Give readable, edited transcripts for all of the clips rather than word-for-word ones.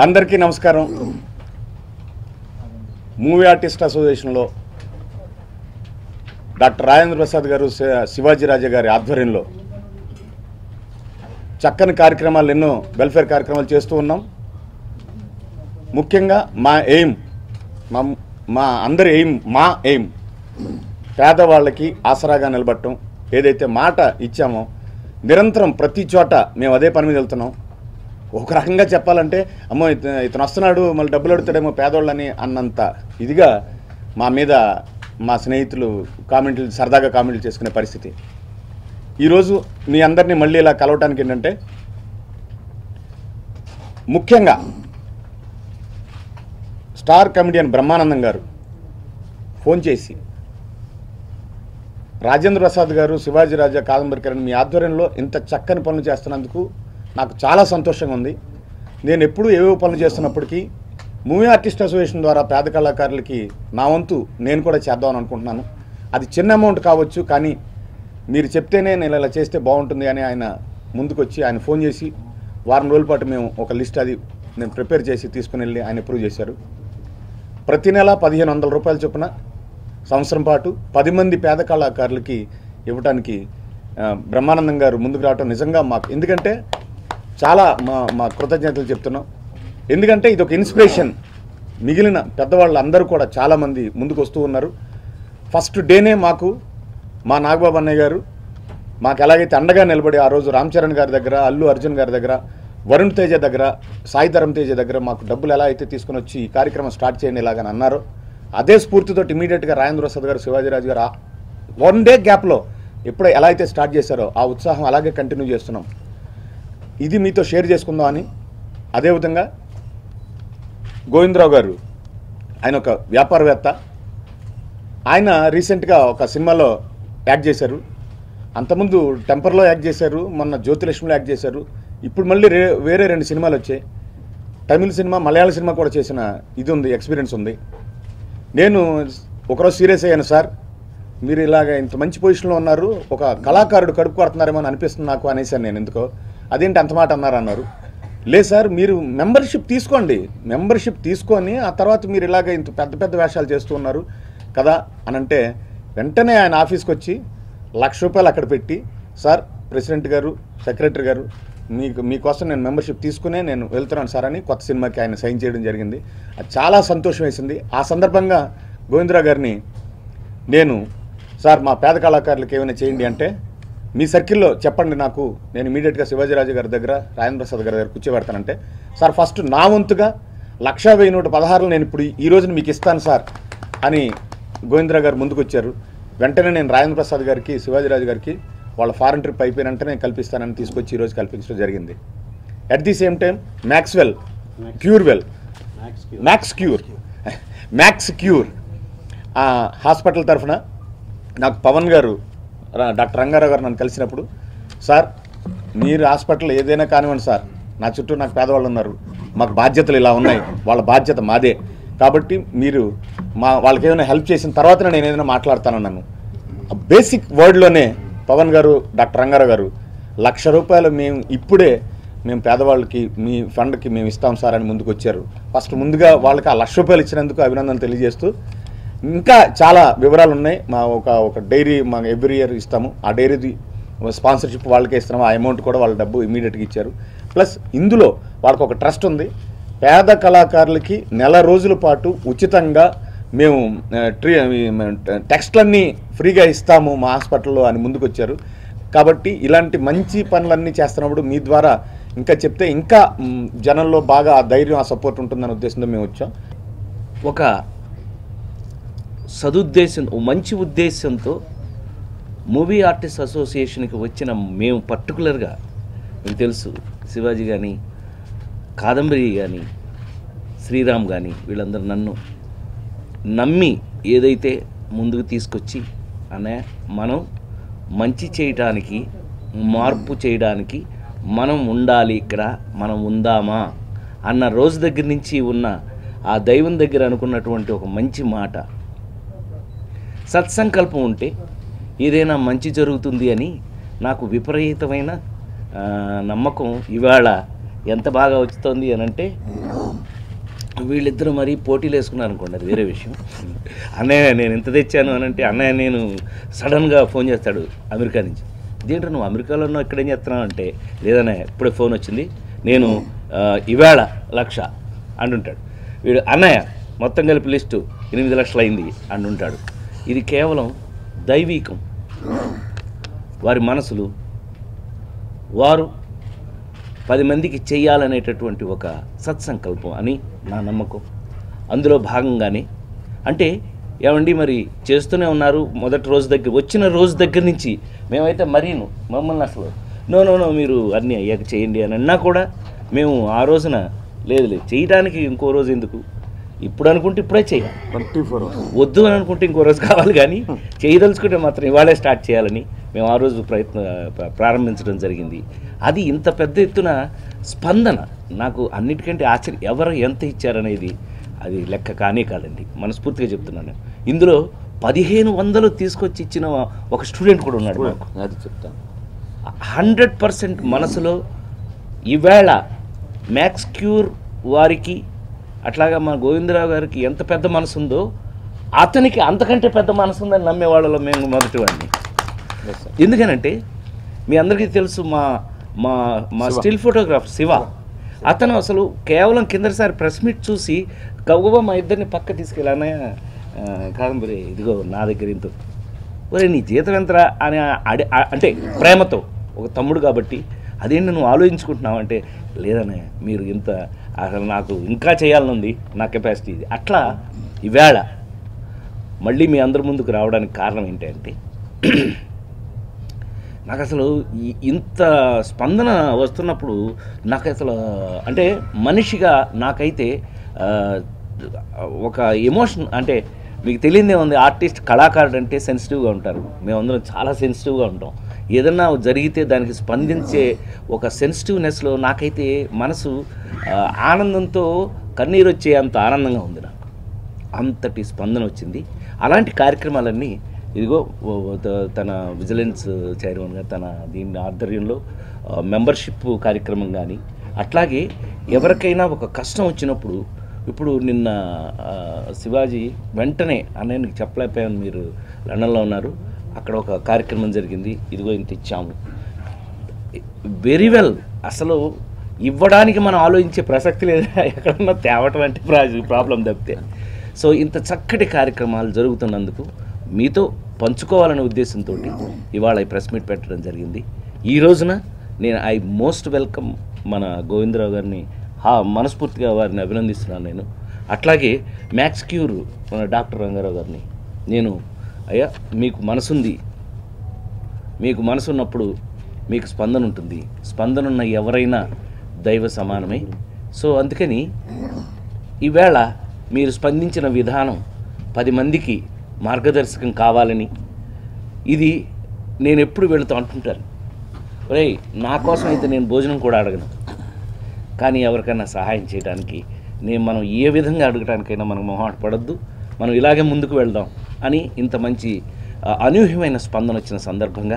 అందరికీ నమస్కారం. Movie artist అసోసియేషన్లో డాక్టర్ రాజేంద్ర ప్రసాద్ గారు, శివాజీ రాజా గారి ఆధ్వర్యంలో చక్కని కార్యక్రమాలు, ఎన్నో వెల్ఫేర్ కార్యక్రమాలు చేస్తూ ఉన్నాం. ముఖ్యంగా మా ఎయిమ్ పేదవాళ్ళకి ఆసరాగా నిలబడటం. ఏదైతే మాట ఇచ్చామో నిరంతరం ప్రతి చోట మేము అదే పని మీద వెళ్తున్నాం. ఒక రకంగా చెప్పాలంటే అమ్మో ఇతను వస్తున్నాడు మళ్ళీ డబ్బులు అడుగుతాడేమో పేదోళ్ళని అన్నంత ఇదిగా మా మీద మా స్నేహితులు సరదాగా కామెంట్లు చేసుకునే పరిస్థితి. ఈరోజు మీ అందరినీ మళ్ళీ ఇలా కలవటానికి ఏంటంటే, ముఖ్యంగా స్టార్ కమెడియన్ బ్రహ్మానందం గారు ఫోన్ చేసి రాజేంద్ర ప్రసాద్ గారు, శివాజీ రాజా, కాదంబరికరణ్ మీ ఆధ్వర్యంలో ఇంత చక్కని పనులు చేస్తున్నందుకు నాకు చాలా సంతోషంగా ఉంది. నేను ఎప్పుడు ఏవో పనులు చేస్తున్నప్పటికీ మూవీ ఆర్టిస్ట్ అసోసియేషన్ ద్వారా పేద కళాకారులకి నా వంతు నేను కూడా చేద్దామని అనుకుంటున్నాను. అది చిన్న అమౌంట్ కావచ్చు, కానీ మీరు చెప్తేనే నేను ఇలా చేస్తే బాగుంటుంది అని ఆయన ముందుకొచ్చి ఆయన ఫోన్ చేసి వారం రోజుల పాటు మేము ఒక లిస్ట్ అది నేను ప్రిపేర్ చేసి తీసుకుని వెళ్ళి ఆయన అప్రూవ్ చేశారు. ప్రతి నెల 1500 రూపాయల చొప్పున సంవత్సరం పాటు 10 మంది పేద కళాకారులకి ఇవ్వడానికి బ్రహ్మానందం గారు ముందుకు రావటం నిజంగా మాకు, ఎందుకంటే చాలా మా కృతజ్ఞతలు చెప్తున్నాం. ఎందుకంటే ఇది ఒక ఇన్స్పిరేషన్. మిగిలిన పెద్దవాళ్ళు అందరూ కూడా చాలామంది ముందుకు వస్తూ ఉన్నారు. ఫస్ట్ డేనే మాకు మా నాగబాబు అన్నయ్య గారు మాకు ఎలాగైతే అండగా నిలబడి ఆ రోజు రామ్ చరణ్ గారి దగ్గర, అల్లు అర్జున్ గారి దగ్గర, వరుణ్ తేజ దగ్గర, సాయి ధరమ్ తేజ దగ్గర మాకు డబ్బులు ఎలా అయితే తీసుకుని వచ్చి ఈ కార్యక్రమం స్టార్ట్ చేయండి ఇలాగని అన్నారో, అదే స్ఫూర్తితో ఇమీడియట్గా రాజేంద్ర ప్రసాద్ గారు, శివాజీరాజు గారు 1 డే గ్యాప్లో ఎప్పుడో ఎలా అయితే స్టార్ట్ చేశారో ఆ ఉత్సాహం అలాగే కంటిన్యూ చేస్తున్నాం. ఇది మీతో షేర్ చేసుకుందాం అని. అదేవిధంగా గోవిందరావు గారు, ఆయన ఒక వ్యాపారవేత్త. ఆయన రీసెంట్గా ఒక సినిమాలో యాక్ట్ చేశారు. అంతకుముందు టెంపర్లో యాక్ట్ చేశారు, మొన్న జ్యోతిలక్ష్మిలో యాక్ట్ చేశారు. ఇప్పుడు మళ్ళీ వేరే 2 సినిమాలు వచ్చాయి. తమిళ సినిమా, మలయాళ సినిమా కూడా చేసిన ఇది ఉంది, ఎక్స్పీరియన్స్ ఉంది. నేను ఒకరోజు సీరియస్ అయ్యాను, సార్ మీరు ఇలాగ ఇంత మంచి పొజిషన్లో ఉన్నారు, ఒక కళాకారుడు కడుపు కొడుతున్నారేమో అని అనిపిస్తుంది నాకు అనేసాను నేను. ఎందుకో అదేంటి అంత మాట అన్నారు. లేదు సార్, మీరు మెంబర్షిప్ తీసుకోండి, మెంబర్షిప్ తీసుకొని ఆ తర్వాత మీరు ఇలాగ ఇంత పెద్ద పెద్ద వేషాలు చేస్తూ ఉన్నారు కదా అని అంటే, వెంటనే ఆయన ఆఫీస్కి వచ్చి ₹1,00,000 అక్కడ పెట్టి, సార్ ప్రెసిడెంట్ గారు, సెక్రటరీ గారు, మీకోసం నేను మెంబర్షిప్ తీసుకునే నేను వెళ్తున్నాను సార్ అని కొత్త సినిమాకి ఆయన సైన్ చేయడం జరిగింది. అది చాలా సంతోషం వేసింది. ఆ సందర్భంగా గోవిందరావు గారిని నేను, సార్ మా పేద కళాకారులకు ఏమైనా చేయండి అంటే, మీ సర్కిల్లో చెప్పండి నాకు, నేను ఇమీడియట్గా శివాజీరాజు గారి దగ్గర, రాజేంద్ర ప్రసాద్ గారి దగ్గర కూర్చోబెడతానంటే, సార్ ఫస్ట్ నా వంతుగా 1,1116 నేను ఇప్పుడు ఈ రోజున మీకు ఇస్తాను సార్ అని గోవిందరావు గారు ముందుకు వచ్చారు. వెంటనే నేను రాజేంద్ర ప్రసాద్ గారికి, శివాజీరాజు గారికి వాళ్ళ ఫారెన్ ట్రిప్ అయిపోయిన వెంటనే కల్పిస్తానని తీసుకొచ్చి ఈరోజు కల్పించడం జరిగింది. At the same time Max Cure hospital తరఫున నాకు పవన్ గారు, డాక్టర్ రంగారావు గారు నన్ను కలిసినప్పుడు, సార్ మీరు హాస్పిటల్ ఏదైనా కానివ్వండి సార్, నా చుట్టూ నాకు పేదవాళ్ళు ఉన్నారు, మాకు బాధ్యతలు ఇలా ఉన్నాయి, వాళ్ళ బాధ్యత మాదే, కాబట్టి మీరు వాళ్ళకి ఏమైనా హెల్ప్ చేసిన తర్వాత నేను ఏదైనా మాట్లాడతానన్నాను. బేసిక్ వర్డ్లోనే పవన్ గారు, డాక్టర్ రంగారావు గారు ₹1,00,000 మేము పేదవాళ్ళకి మీ ఫండ్కి మేము ఇస్తాం సార్ అని ముందుకు వచ్చారు. ఫస్ట్ ముందుగా వాళ్ళకి ఆ ₹1,00,000 ఇచ్చినందుకు అభినందనలు తెలియజేస్తూ, ఇంకా చాలా వివరాలు ఉన్నాయి. ఒక డైరీ ఎవ్రీ ఇయర్ ఇస్తాము, ఆ డైరీది స్పాన్సర్షిప్ వాళ్ళకే ఇస్తున్నాము. ఆ అమౌంట్ కూడా వాళ్ళ డబ్బు ఇమీడియట్గా ఇచ్చారు. ప్లస్ ఇందులో వాళ్ళకి ఒక ట్రస్ట్ ఉంది, పేద కళాకారులకి నెల రోజుల పాటు ఉచితంగా మేము టెక్స్ట్లన్నీ ఫ్రీగా ఇస్తాము మా హాస్పిటల్లో అని ముందుకు వచ్చారు. కాబట్టి ఇలాంటి మంచి పనులన్నీ చేస్తున్నప్పుడు మీ ద్వారా ఇంకా చెప్తే ఇంకా జనంలో బాగా ఆ ధైర్యం, ఆ సపోర్ట్ ఉంటుందనే ఉద్దేశంతో మేము వచ్చాం. ఒక సదుద్దేశం, మంచి ఉద్దేశంతో మూవీ ఆర్టిస్ట్ అసోసియేషన్కి వచ్చిన మేము పర్టికులర్గా, మీకు తెలుసు శివాజీ కానీ, కాదంబరి కానీ, శ్రీరామ్ కానీ, వీళ్ళందరూ నన్ను నమ్మి ఏదైతే ముందుకు తీసుకొచ్చి, అనే మనం మంచి చేయటానికి, మార్పు చేయడానికి మనం ఉండాలి, ఇక్కడ మనం ఉందామా అన్న రోజు దగ్గర నుంచి ఉన్న ఆ దైవం దగ్గర అనుకున్నటువంటి ఒక మంచి మాట, సత్సంకల్పం ఉంటే ఏదైనా మంచి జరుగుతుంది అని నాకు విపరీతమైన నమ్మకం ఇవాళ ఎంత బాగా వస్తుంది అని అంటే వీళ్ళిద్దరూ మరీ పోటీలు వేసుకున్నారు అనుకోండి, అది వేరే విషయం. అన్నయ్య నేను ఎంత తెచ్చాను అని అంటే, అన్నయ్య నేను సడన్గా ఫోన్ చేస్తాడు అమెరికా నుంచి. ఇదేంటో నువ్వు అమెరికాలో ఉన్నావు, ఇక్కడేం చేస్తున్నావు అంటే, లేదన్నయ్య ఇప్పుడే ఫోన్ వచ్చింది, నేను ఇవాళ 1,00,000 అంటుంటాడు. వీడు అన్నయ్య మొత్తం కలిపి లిస్టు 8 లక్షలు అయింది అంటుంటాడు. ఇది కేవలం దైవీకం. వారి మనసులు వారు 10 మందికి చెయ్యాలనేటటువంటి ఒక సత్సంకల్పం అని నా నమ్మకం. అందులో భాగంగానే అంటే ఏమండి మరి చేస్తూనే ఉన్నారు. మొదటి రోజు దగ్గర వచ్చిన రోజు దగ్గర నుంచి మేమైతే మరీను మమ్మల్ని అసలు నో మీరు అన్నీ అయ్యాక చేయండి అని అన్నా కూడా మేము ఆ రోజున లేదు చేయడానికి ఇంకో రోజు ఎందుకు, ఇప్పుడు అనుకుంటే ఇప్పుడే చేయాలి, 24 hours. వద్దు అని అనుకుంటే ఇంకో రోజు కావాలి, కానీ చేయదలుచుకుంటే మాత్రం ఇవాళే స్టార్ట్ చేయాలని మేము ఆ రోజు ప్రారంభించడం జరిగింది. అది ఇంత పెద్ద ఎత్తున స్పందన నాకు అన్నిటికంటే ఆశ్చర్యం. ఎవరు ఎంత ఇచ్చారనేది అది లెక్క కానే కాదండి, మనస్ఫూర్తిగా చెప్తున్నాను. ఇందులో 1500 తీసుకొచ్చి ఇచ్చిన ఒక స్టూడెంట్ కూడా ఉన్నాడు. అది చెప్తాను. 100% మనసులో ఈవేళ మ్యాక్స్ క్యూర్ వారికి అట్లాగా మన గోవిందరావు గారికి ఎంత పెద్ద మనసు ఉందో అతనికి అంతకంటే పెద్ద మనసు ఉందని నమ్మే వాళ్ళలో మేము మొదటి వాడిని. ఎందుకనంటే మీ అందరికీ తెలుసు మా మా మా స్టిల్ ఫోటోగ్రాఫ్ శివ, అతను అసలు కేవలం కిందసారి ప్రెస్ మీట్ చూసి గౌగవ మా ఇద్దరిని పక్క తీసుకెళ్ళానే కాదంబరి ఇదిగో నా దగ్గర ఇంత ఒరే నీ జీతం ఎంతరా అని అంటే ప్రేమతో ఒక తమ్ముడు కాబట్టి అదేంటి నువ్వు ఆలోచించుకుంటున్నావు అంటే లేదనే మీరు ఇంత అసలు నాకు ఇంకా చేయాలనుంది, నా కెపాసిటీ ఇది. అట్లా ఈవేళ మళ్ళీ మీ అందరి ముందుకు రావడానికి కారణం ఏంటంటే నాకు అసలు ఇంత స్పందన వస్తున్నప్పుడు నాకు అసలు అంటే మనిషిగా నాకైతే ఒక ఎమోషన్ అంటే మీకు తెలియదే ఉంది. ఆర్టిస్ట్ కళాకారుడు అంటే సెన్సిటివ్గా ఉంటారు, మేమందరం చాలా సెన్సిటివ్గా ఉంటాం. ఏదన్నా జరిగితే దానికి స్పందించే ఒక సెన్సిటివ్నెస్లో నాకైతే మనసు ఆనందంతో కన్నీరు వచ్చే అంత ఆనందంగా ఉంది. నాకు అంతటి స్పందన వచ్చింది. అలాంటి కార్యక్రమాలన్నీ ఇదిగో తన విజిలెన్స్ చైర్మన్గా తన దీని ఆధ్వర్యంలో మెంబర్షిప్ కార్యక్రమం కానీ అట్లాగే ఎవరికైనా ఒక కష్టం వచ్చినప్పుడు ఇప్పుడు నిన్న శివాజీ వెంటనే అన్నయ్యకి చెప్పలేకపోయాను, మీరు లండన్లో ఉన్నారు, అక్కడ ఒక కార్యక్రమం జరిగింది, ఇదిగో ఇంత ఇచ్చాము. వెరీ వెల్, అసలు ఇవ్వడానికి మనం ఆలోచించే ప్రసక్తి లేదా, ఎక్కడన్నా తేవటం అంటే ప్రాబ్లం తప్పితే. సో ఇంత చక్కటి కార్యక్రమాలు జరుగుతున్నందుకు మీతో పంచుకోవాలనే ఉద్దేశంతో ఇవాళ ఈ ప్రెస్ మీట్ పెట్టడం జరిగింది. ఈ రోజున నేను ఐ మోస్ట్ వెల్కమ్ మన గోవిందరావు గారిని, మనస్ఫూర్తిగా వారిని అభినందిస్తున్నాను నేను. అట్లాగే మ్యాక్స్ క్యూర్ మన డాక్టర్ రంగారావు గారిని నేను అయ్యా మీకు మనసుంది, మీకు మనసున్నప్పుడు మీకు స్పందన ఉంటుంది, స్పందన ఉన్న ఎవరైనా దైవ సమానమే. సో అందుకని ఈవేళ మీరు స్పందించిన విధానం 10 మందికి మార్గదర్శకం కావాలని ఇది నేను ఎప్పుడు వెళుతూ అంటుంటాను. ఒరే నా కోసం అయితే నేను భోజనం కూడా అడగను, కానీ ఎవరికైనా సహాయం చేయడానికి మనం ఏ విధంగా అడగటానికైనా మనం మొహాట పడద్దు, మనం ఇలాగే ముందుకు వెళ్దాం అని ఇంత మంచి అనూహ్యమైన స్పందన వచ్చిన సందర్భంగా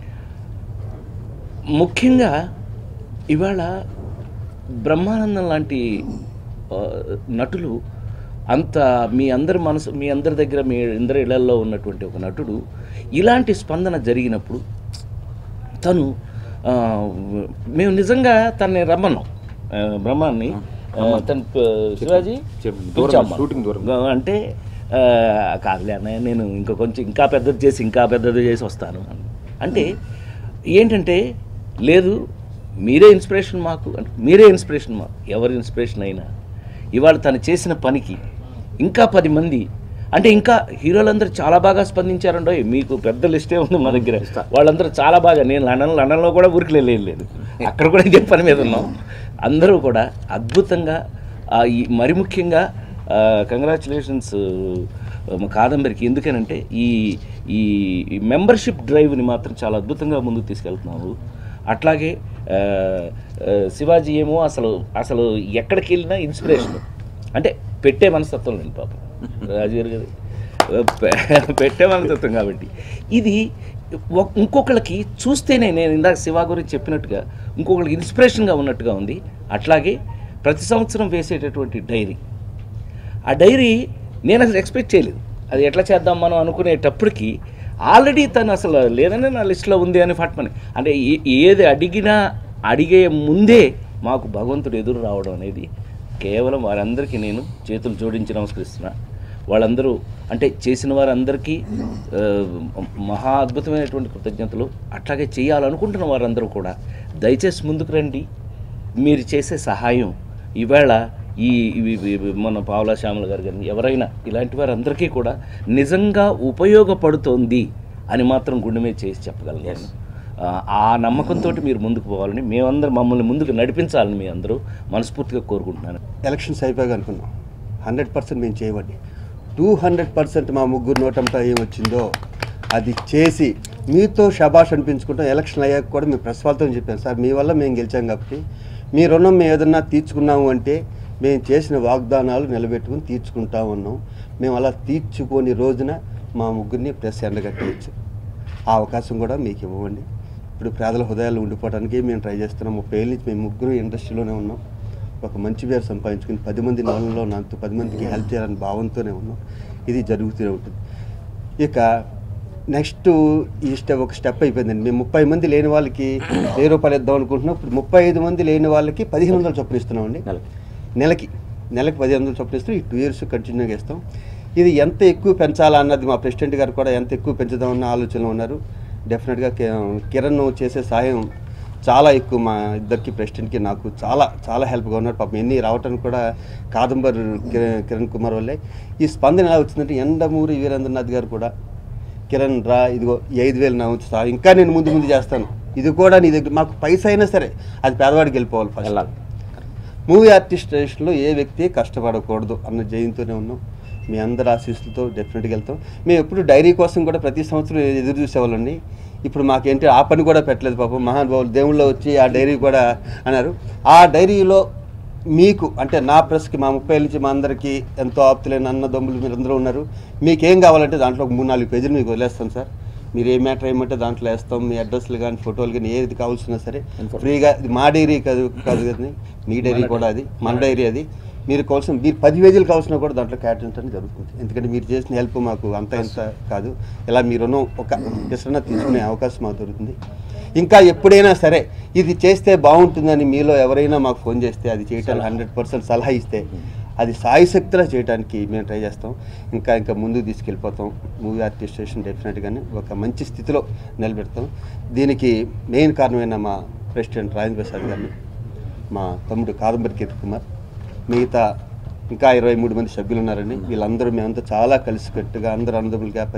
ముఖ్యంగా ఇవాళ బ్రహ్మానందం లాంటి నటులు అంత మీ అందరి దగ్గర మీ అందరి ఇళ్లలో ఉన్నటువంటి ఒక నటుడు ఇలాంటి స్పందన జరిగినప్పుడు తను మేము నిజంగా తనని రమ్మన్నాం, బ్రహ్మాన్ని తను శివాజీ అంటే కాదులే అన్నయ్య నేను ఇంకా పెద్దది చేసి వస్తాను అంటే ఏంటంటే లేదు మీరే ఇన్స్పిరేషన్ మాకు, ఎవరి ఇన్స్పిరేషన్ అయినా ఇవాళ తను చేసిన పనికి ఇంకా 10 మంది అంటే ఇంకా హీరోలందరూ చాలా బాగా స్పందించారండో. మీకు పెద్ద లిస్టే ఉంది మా దగ్గర, వాళ్ళందరూ చాలా బాగా, నేను లండన్లో కూడా ఊరికి వెళ్ళలేదు, అక్కడ కూడా ఇదే పని మీద ఉన్నాం. అందరూ కూడా అద్భుతంగా మరి ముఖ్యంగా కంగ్రాచులేషన్స్ కాదంబరికి. ఎందుకనంటే ఈ మెంబర్షిప్ డ్రైవ్ని మాత్రం చాలా అద్భుతంగా ముందుకు తీసుకెళ్తున్నావు. అట్లాగే శివాజీ ఏమో అసలు ఎక్కడికి వెళ్ళినా ఇన్స్పిరేషన్ అంటే పెట్టే మనస్తత్వం లేదు పాపం రాజుగారు కదా, పెట్టే మనస్తత్వం. కాబట్టి ఇది ఇంకొకళ్ళకి చూస్తేనే నేను ఇందాక శివ గురించి చెప్పినట్టుగా ఇంకొకళ్ళకి ఇన్స్పిరేషన్గా ఉన్నట్టుగా ఉంది. అట్లాగే ప్రతి సంవత్సరం వేసేటటువంటి డైరీ ఆ డైరీ నేను అసలు ఎక్స్పెక్ట్ చేయలేదు. అది ఎట్లా చేద్దాం మనం అనుకునేటప్పటికి ఆల్రెడీ తను అసలు లేదనే నా లిస్టులో ఉంది అని ఫట్మని అంటే ఏది అడిగే ముందే మాకు భగవంతుడు ఎదురు రావడం అనేది కేవలం వారందరికీ నేను చేతులు జోడించి నమస్కరిస్తున్నా. వాళ్ళందరూ అంటే చేసిన వారందరికీ మహా అద్భుతమైనటువంటి కృతజ్ఞతలు. అట్లాగే చేయాలనుకుంటున్న వారందరూ కూడా దయచేసి ముందుకు రండి. మీరు చేసే సహాయం ఈవేళ మన పావులా శ్యామల గారు కానీ ఎవరైనా ఇలాంటి వారందరికీ కూడా నిజంగా ఉపయోగపడుతోంది అని మాత్రం గుండె మీద చేసి చెప్పగలను. ఆ నమ్మకంతో మీరు ముందుకు పోవాలని మేమందరం మమ్మల్ని ముందుకు నడిపించాలని మీ అందరూ మనస్ఫూర్తిగా కోరుకుంటున్నాను. ఎలక్షన్స్ అయిపోయాక అనుకున్నాం 100% మేము చేయబడి 200% మా ముగ్గురు నోటంతా ఏమొచ్చిందో అది చేసి మీతో శబాష్ అనిపించుకుంటాం. ఎలక్షన్ అయ్యాక కూడా మేము ప్రెస్ వాళ్ళతో చెప్పాను, సార్ మీ వల్ల మేము గెలిచాం కాబట్టి మీ రుణం మేము ఏదన్నా తీర్చుకున్నాము అంటే మేము చేసిన వాగ్దానాలు నిలబెట్టుకుని తీర్చుకుంటా ఉన్నాం. మేము అలా తీర్చుకొని రోజున మా ముగ్గురిని ప్రెస్ ఎండగట్టవచ్చు. ఆ అవకాశం కూడా మీకు ఇవ్వండి. ఇప్పుడు పేదల హృదయాలు ఉండిపోవడానికి మేము ట్రై చేస్తున్నాం. 30 ఏళ్ళ నుంచి మేము ముగ్గురు ఇండస్ట్రీలోనే ఉన్నాం. ఒక మంచి పేరు సంపాదించుకుని 10 మంది నోళ్ళలో నాతో 10 మందికి హెల్ప్ చేయాలని భావంతోనే ఉన్నాం. ఇది జరుగుతూనే ఉంటుంది. ఇక నెక్స్ట్ ఈ ఒక స్టెప్ అయిపోయిందండి. మేము 30 మంది లేని వాళ్ళకి 1000 రూపాయలు ఇద్దాం అనుకుంటున్నాం. ఇప్పుడు 35 మంది లేని వాళ్ళకి 1500 చొప్పున ఇస్తున్నామండి. నెలకి 1500 చొప్పున ఇస్తాం. ఈ 2 years కంటిన్యూగా ఇస్తాం. ఇది ఎంత ఎక్కువ పెంచాలా అన్నది మా ప్రెసిడెంట్ గారు కూడా ఎంత ఎక్కువ పెంచుదామన్న ఆలోచనలో ఉన్నారు. డెఫినెట్గా కిరణ్ చేసే సహాయం చాలా ఎక్కువ. మా ఇద్దరికి ప్రెసిడెంట్కి నాకు చాలా చాలా హెల్ప్గా ఉన్నారు. పాపం ఎన్ని రావటానికి కూడా కాదంబరి కిరణ్ కుమార్ వల్లే. ఈ స్పందన ఎలా వచ్చిందంటే ఎండమూరి వీరేంద్రనాథ్ గారు కూడా కిరణ్ రా ఇదిగో 5000 నా వచ్చి సార్ ఇంకా నేను ముందు చేస్తాను, ఇది కూడా నీ దగ్గర మాకు పైసా అయినా సరే అది పేదవాడికి వెళ్ళిపోవాలి. ఫస్ట్ మూవీ ఆర్టిస్ట్ స్టేషన్లో ఏ వ్యక్తి కష్టపడకూడదు అన్న జయంతోనే ఉన్నాం. మీ అందరి ఆశీస్సులతో డెఫినెట్గా వెళ్తాం. మేము ఎప్పుడు డైరీ కోసం కూడా ప్రతి సంవత్సరం ఎదురు చూసేవాళ్ళండి. ఇప్పుడు మాకేంటి ఆ పని కూడా పెట్టలేదు. పాపం మహానుభావులు దేవుళ్ళు వచ్చి ఆ డైరీ కూడా అన్నారు. ఆ డైరీలో మీకు అంటే నా ప్రెస్కి మా 30 ఏళ్ళ నుంచి మా అందరికీ ఎంతో ఆప్తులైన అన్నదమ్ములు మీరు అందరూ ఉన్నారు. మీకేం కావాలంటే దాంట్లో 3-4 పేజీలు మీకు వదిలేస్తాం సార్. మీరు ఏ మ్యాటర్ ఏమంటే దాంట్లో వేస్తాం. మీ అడ్రస్లు కానీ ఫోటోలు కానీ ఏది కావాల్సినా సరే ఫ్రీగా. ఇది మా డైరీ కాదు కదా, మీ డైరీ కూడా అది మన డైరీ. అది మీరు కావాల్సిన మీరు 10 పేజీలు కావాల్సినా కూడా దాంట్లో కేటాయించడం జరుగుతుంది. ఎందుకంటే మీరు చేసిన హెల్ప్ మాకు అంత ఎంత కాదు. ఇలా మీరు ఒక డిస్టర్న్ తీసుకునే అవకాశం మాకు దొరుకుతుంది. ఇంకా ఎప్పుడైనా సరే ఇది చేస్తే బాగుంటుందని మీలో ఎవరైనా మాకు ఫోన్ చేస్తే అది చేయడానికి 100% సలహా ఇస్తే అది సాయశక్తిలా చేయడానికి మేము ట్రై చేస్తాం. ఇంకా ముందుకు తీసుకెళ్ళిపోతాం. మూవీ ఆర్టిస్ట్ స్టేషన్ డెఫినెట్గానే ఒక మంచి స్థితిలో నిలబెడతాం. దీనికి మెయిన్ కారణమైన మా ప్రెసిడెంట్ రాజేంద్ర ప్రసాద్ గారిని, మా తమ్ముడు కాదంబరి కిరణ్ కుమార్, మిగతా ఇంకా 23 మంది సభ్యులు ఉన్నారండి. వీళ్ళందరూ మేమంతా చాలా కలిసికట్టుగా అందరూ అన్నదమ్ములుగా